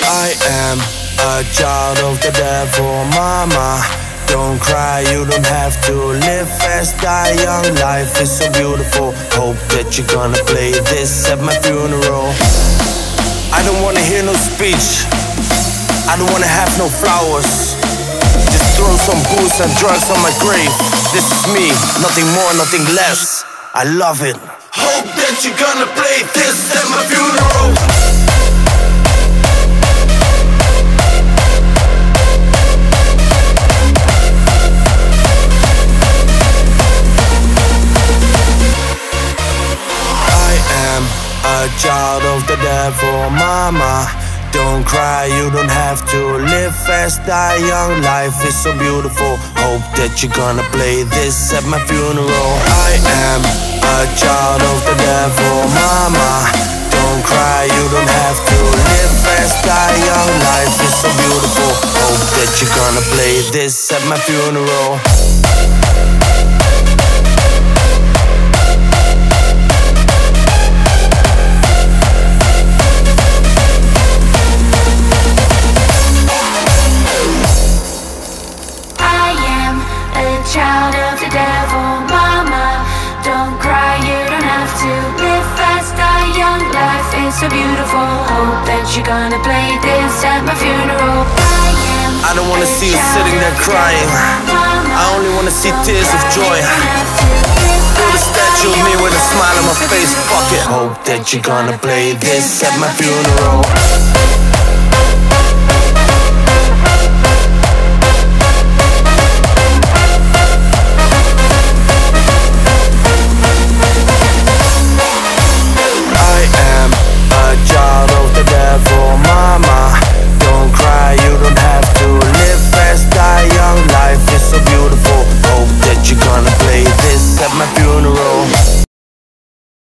I am a child of the devil, mama. Don't cry, you don't have to live fast, die young. Life is so beautiful. Hope that you're gonna play this at my funeral. I don't wanna hear no speech, I don't wanna have no flowers. Just throw some booze and drugs on my grave. This is me, nothing more, nothing less. I love it. Hope that you're gonna play this at my funeral. A child of the devil, mama. Don't cry, you don't have to live fast, die young. Life is so beautiful. Hope that you're gonna play this at my funeral. I am a child of the devil, mama. Don't cry, you don't have to live fast, die young. Life is so beautiful. Hope that you're gonna play this at my funeral. Child of the devil, mama. Don't cry, you don't have to live fast, die young. Life is so beautiful. Hope that you're gonna play this at my funeral. I don't wanna see you sitting there crying. I only wanna see tears of joy. Build a statue of me with a smile on my face. Fuck it. Hope that you're gonna play this at my funeral.